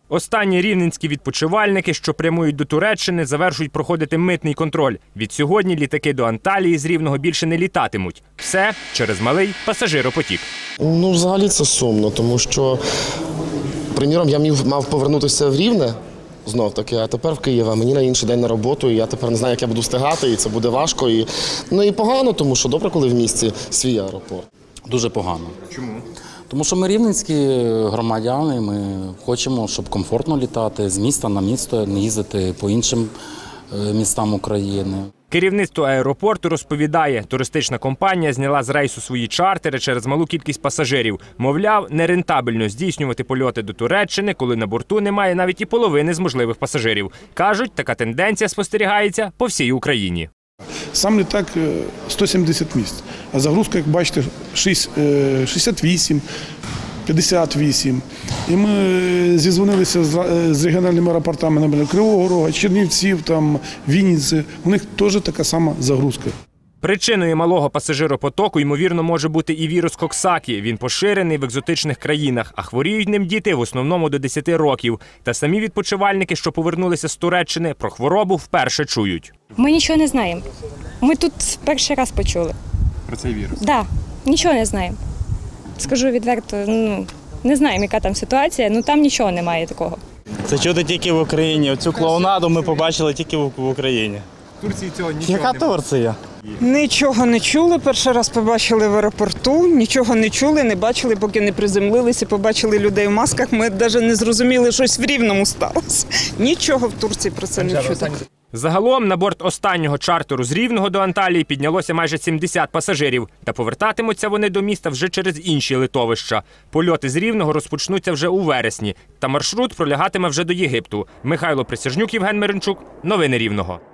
Останні рівненські відпочивальники, що прямують до Туреччини, завершують проходити митний контроль. Відсьогодні літаки до Анталії з Рівного більше не літатимуть. Все через малий пасажиропотік. Взагалі це сумно, тому що, приміром, я мав повернутися в Рівне, знов-таки, а тепер в Київ, а мені на інший день на роботу, і я тепер не знаю, як я буду встигати, і це буде важко. І погано, тому що добре, коли в місті свій аеропорт. Дуже погано. Чому? Тому що ми рівненські громадяни, ми хочемо, щоб комфортно літати з міста на місто, не їздити по іншим містам України. Керівництво аеропорту розповідає, туристична компанія зняла з рейсу свої чартери через малу кількість пасажирів. Мовляв, нерентабельно здійснювати польоти до Туреччини, коли на борту немає навіть і половини з можливих пасажирів. Кажуть, така тенденція спостерігається по всій Україні. Сам літак 170 місць, а загрузка, як бачите, 68, 58. І ми зізвонилися з регіональними аеропортами, наприклад, Кривого Рога, Чернівців, Вінниці. У них теж така сама загрузка. Причиною малого пасажиропотоку, ймовірно, може бути і вірус Коксакі. Він поширений в екзотичних країнах, а хворіють ним діти в основному до 10 років. Та самі відпочивальники, що повернулися з Туреччини, про хворобу вперше чують. Ми нічого не знаємо. Ми тут перший раз почули. Про цей вірус? Так, нічого не знаємо. Скажу відверто, не знаємо, яка там ситуація, там нічого немає такого. Це чути тільки в Україні. Оцю клоунаду ми побачили тільки в Україні. В Турції цього нічого Яка Турція? Нічого не чули, перший раз побачили в аеропорту, нічого не чули, не бачили, поки не приземлилися, побачили людей в масках, ми навіть не зрозуміли, щось в Рівному сталося. Нічого в Турції про це не чути. Загалом на борт останнього чартеру з Рівного до Анталії піднялося майже 70 пасажирів. Та повертатимуться вони до міста вже через інші литовища. Польоти з Рівного розпочнуться вже у вересні. Та маршрут пролягатиме вже до Єгипту. Михайло Присяжнюк, Євген Миренчук. Новини Рівного.